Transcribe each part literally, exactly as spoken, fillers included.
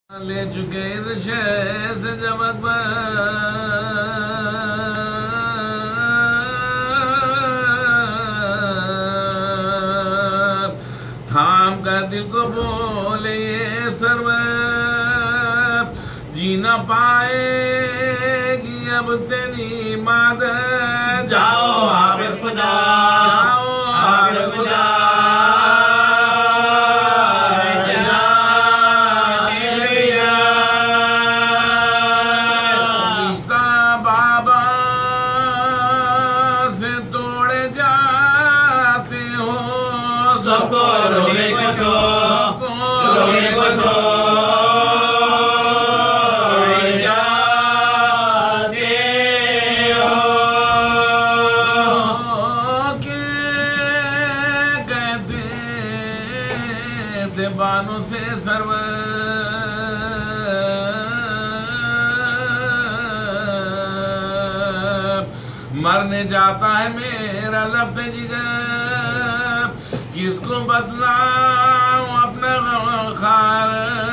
ले चुके इरशाद से जब अकबर थाम कर दिल को बोले ये सरवर जी न पाएगी अब तेरी मादर। जाओ हाफिज खुदा, जाओ हाफिज खुदा, सबको रोने को छो, रोने को छो, जाते हो के कहते थे बानों से सरवर मरने जाता है मेरा लफ्ज़ जिगर किसको बदलाऊं अपना गमखार।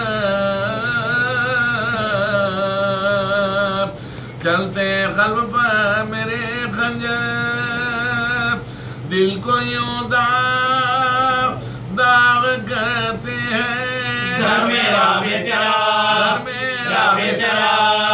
चलते कल्ब पर मेरे खंजर दिल को यूं दाग दाग करते हैं। घर मेरा बेचारा, घर मेरा बेचारा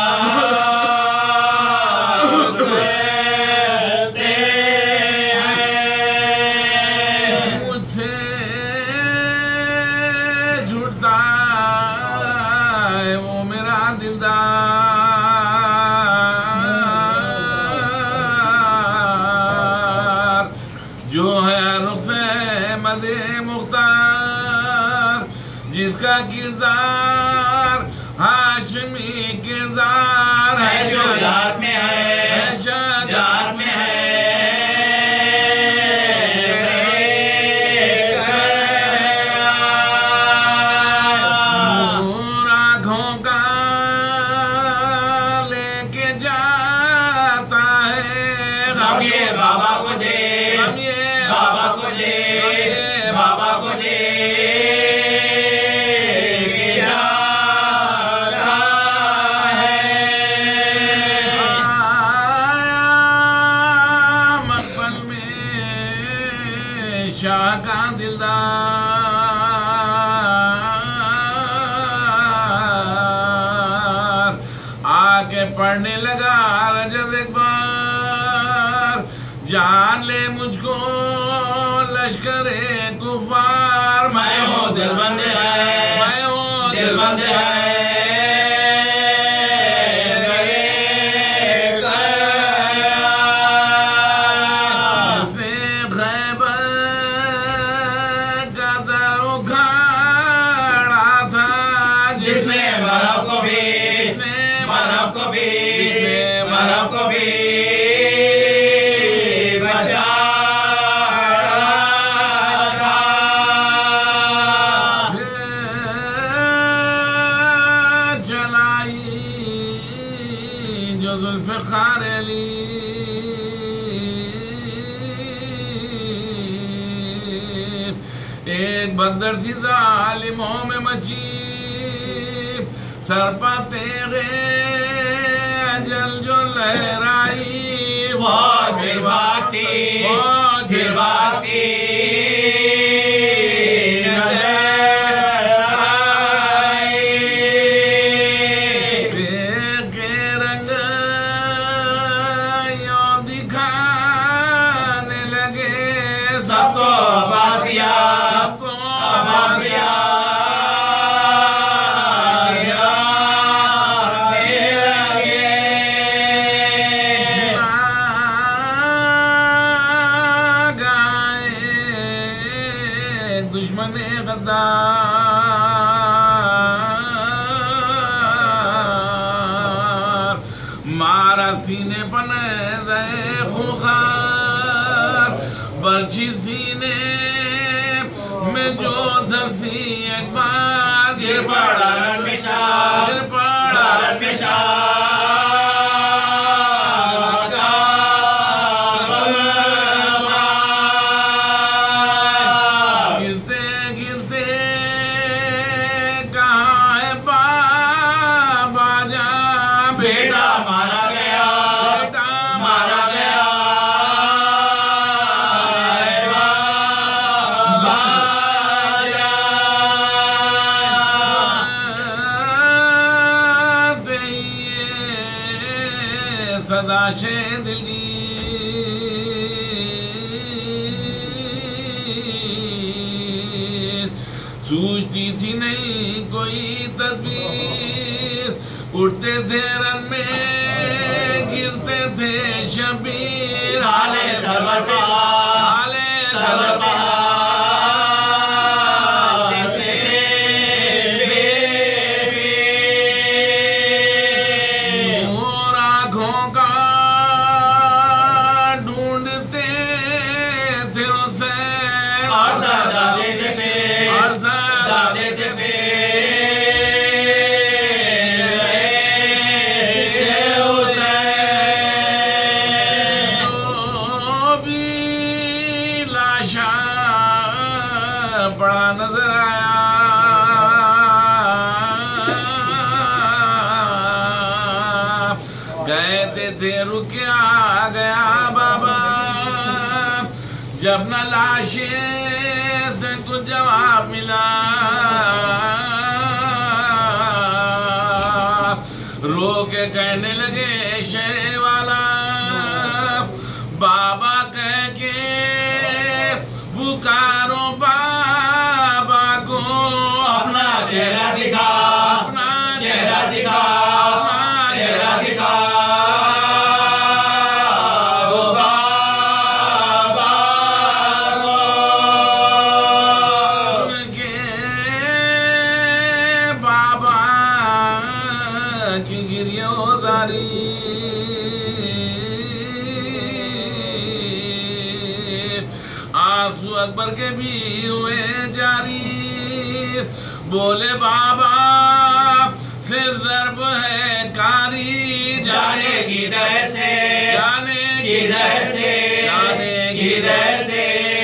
जो है मुख्तार जिसका किरदार हाशमी किरदार है, जो जात में है, जात में है आँखों का लेके जाता है हम ये बाबा को दे, हम ये बाबा को दे, बाबा को दे के जा रहा है। आया मकबल में शाह का दिलदार आके पढ़ने लगा रजत एक बार जान ले मुझको लश्करे कुफार। मैं हूँ दिलबंद है, मैं हूँ दिलबंद है इसने खैबर का दर उखाड़ा था जिसने मरहब को भी, मरहब को भी, मरहब को भी बचा चलाई जो जुल्फ़िकार अली एक बदर थी जालिमों में मची सर पर तेरे अजल जो लहराई वो फिर भागती, फिर भागती सबको बासिया, सबको बासिया दुश्मन गद्दार मारा सीने पर खुखार बर्छी सीने में जो धसी एक बार गिर पड़ा रनमेशा, गिर पड़ा रनमेशा गिरते गिरते कहाँ है बात बर्दाशे दिल की सूझती थी नहीं कोई तदबीर, उठते थे रन में गिरते थे शबीर। आले सरवर पे आले सरवर पे बड़ा नजर आया। कहते थे रुकिया गया बाबा, जब न लाशे से कुछ जवाब मिला, रो के कहने लगे शे वाला, बाबा कह के पुकारो बाबा को, अपना चेहरा दिखा, अपना चेहरा दिखा, अपना चेहरा दिखा। वो बाबा को उनके बाबा की गिरियोदारी आंसू अकबर के भी हुए जारी। बोले बाबा से ज़र्ब है कारी, जाने की दर से, जाने की दर से, जाने की दर से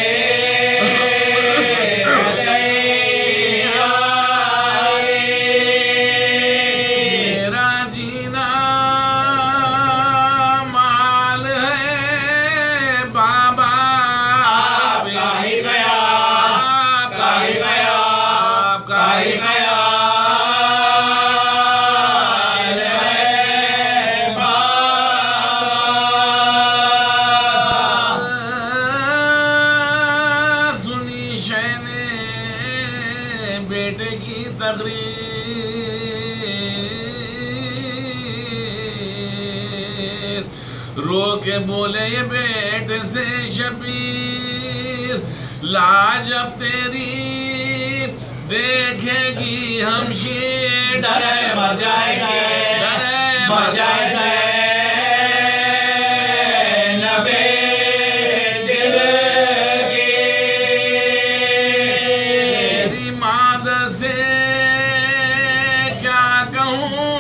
मेरा जीना माल है बाबा, आपका ही गया, आपका ही गया, आपका ही गया। सुनी शैने बेटे की तकरीर, रो के बोले ये बेटे से शबीर, लाज अब तेरी देखेगी हमशीर। डरे मर जाएगा, डरे मर जाएगा नबे दिल की। तेरी मादर से क्या कहूँ